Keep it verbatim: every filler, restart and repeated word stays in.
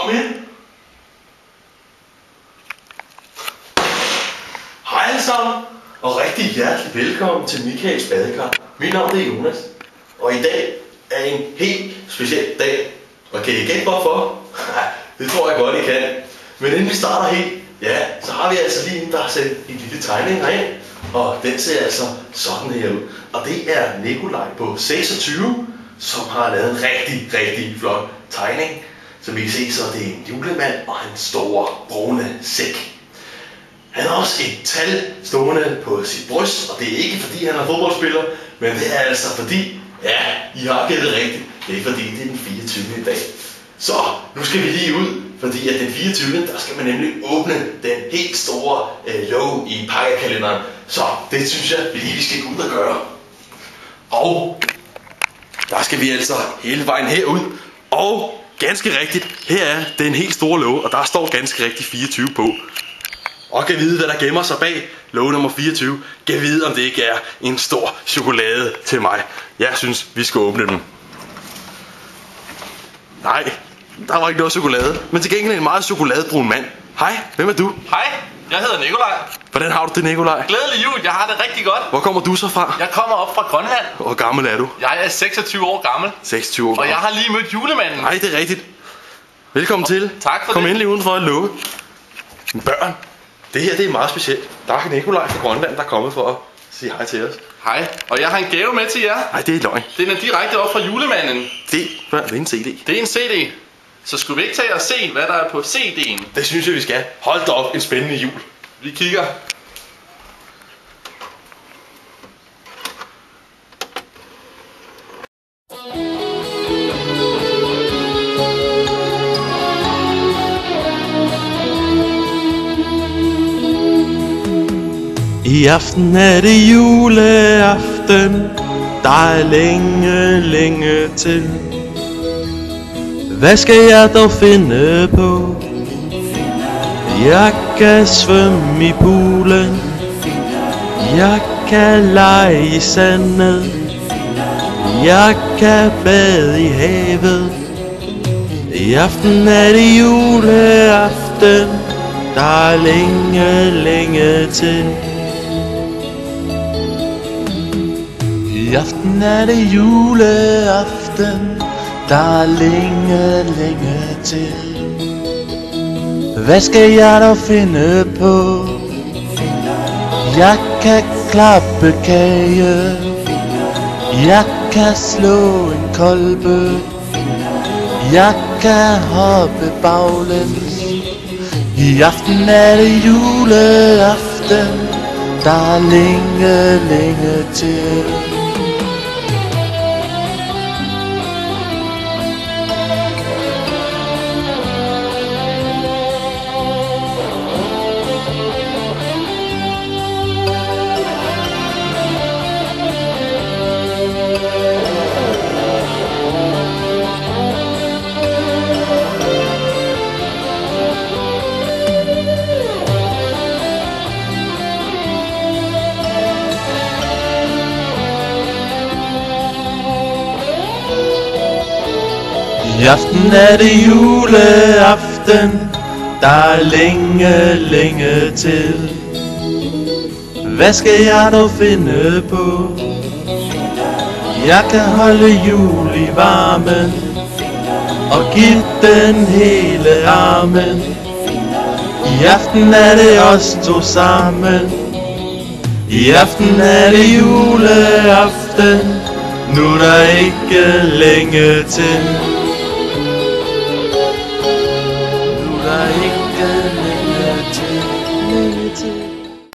Kom ind. Hej alle sammen, og rigtig hjertelig velkommen til Michaels Badekar. Mit navn er Jonas, og i dag er en helt speciel dag. Og kan I gætte hvorfor? Nej, det tror jeg godt I kan. Men inden vi starter helt, ja, så har vi altså lige en, der har sendt en lille tegning herind. Og den ser altså sådan her ud. Og det er Nikolaj på seksogtyve, som har lavet en rigtig, rigtig flot tegning. Som I kan se, så er det en julemand og en stor brune sæk. Han har også et tal stående på sit bryst, og det er ikke fordi han er fodboldspiller, men det er altså fordi, ja, I har gættet rigtigt, det er fordi det er den fireogtyvende i dag. Så nu skal vi lige ud, fordi at den fireogtyvende der skal man nemlig åbne den helt store øh, låg i pakkekalenderen. Så det synes jeg, vi lige skal gå ud og gøre. Og der skal vi altså hele vejen herud, og ganske rigtigt, her er den helt store låg, og der står ganske rigtigt fireogtyve på. Og kan vide, hvad der gemmer sig bag låge nummer fireogtyve. Kan vide, om det ikke er en stor chokolade til mig. Jeg synes, vi skal åbne den. Nej, der var ikke noget chokolade. Men til gengæld en meget chokoladebrun mand. Hej, hvem er du? Hej, jeg hedder Nikolaj. Hvordan har du det, Nikolaj? Glædelig jul, jeg har det rigtig godt. Hvor kommer du så fra? Jeg kommer op fra Grønland. Hvor gammel er du? Jeg er seksogtyve år gammel. seksogtyve år gammel. Og jeg har lige mødt julemanden. Nej, det er rigtigt. Velkommen til. Tak for Kom det. endelig udenfor at lukke. Børn, det her det er meget specielt. Der er Nikolaj fra Grønland, der er kommet for at sige hej til os. Hej, og jeg har en gave med til jer. Nej, det er løgn. Den er direkte op fra julemanden. Det, børn, det er en C D. Det er en C D. Så skulle vi ikke tage og se, hvad der er på C D'en? Det synes jeg, vi skal. Hold da op, en spændende jul. Vi kigger. I aften er det juleaften, der er længe, længe til. Hvad skal jeg dog finde på? Jeg kan svømme i poolen, jeg kan lege i sandet, jeg kan bade i havet. I aften er det juleaften, der er længe, længe til. I aften er det juleaften, der er længe, længe til. Hvad skal jeg dog finde på? Jeg kan klappe kage, jeg kan slå en kolbe, jeg kan hoppe baglæns. I aften er det juleaften, der er længe, længe til. I aften er det juleaften, der er længe, længe til. Hvad skal jeg dog finde på? Jeg kan holde jul i varmen og give den hele armen. I aften er det os to sammen. I aften er det juleaften, nu er der ikke længe til.